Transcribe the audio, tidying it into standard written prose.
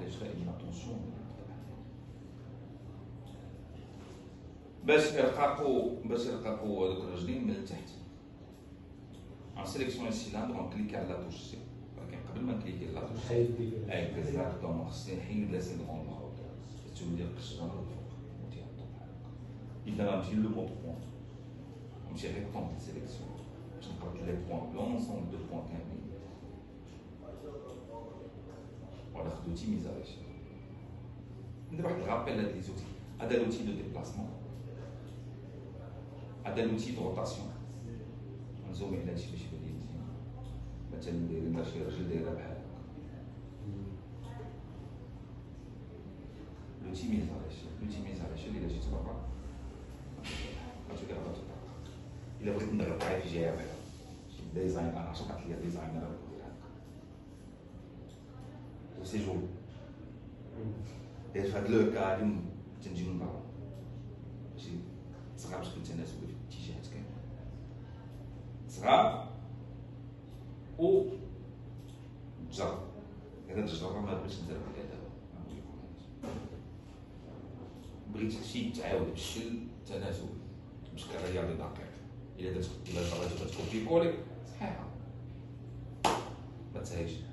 يحتاج غير ان اتونسيون. باش يرققوا هذوك الرجلين من التحت ان سيليكسيون السيلندر ونكليكي على لا توش سي، ولكن قبل ما نكليكي على لا توش اكزاكتومون خصني نحيد لا سيغمون الهبوط تولي القشره من الفوق وتيهبطوا بحال هكا. اذا غنمشي لو مود بوان نمشي ريكتون سيليكسيون باش نقرب لي بوان لونسومبل دو بوان كاملين وناخذ اوتيميزاسيون. ندير واحد الرابيل هاد لي زوتي. هذا لوتي دو ديبلاسمون، هذا لوتي دو روتاسيون. نزومي على هادشي باش يبان لي مزيان. مثلا ندير شي رجل دايره بحال هكا. لوتيميزاسيون اللي جيت برا غتولي غتطبق. الا بغيت نضغط على في جهه بحال شي ديزاين، انا عشقت ليا ديزاين راه ندير هكا سي جول. في هاد لو كا غادي تنجي من برا ماشي صغار باش تناسب في الاتجاهات كاملين، صغار و تجرب. اذا تجرب ما بغيتش ندير بها دابا بغيت شي تعاود بالشكل تناسبي بشكل رياضي دقيق. الا بغيتي تكوبي كولي صحيحه ما تسهلش.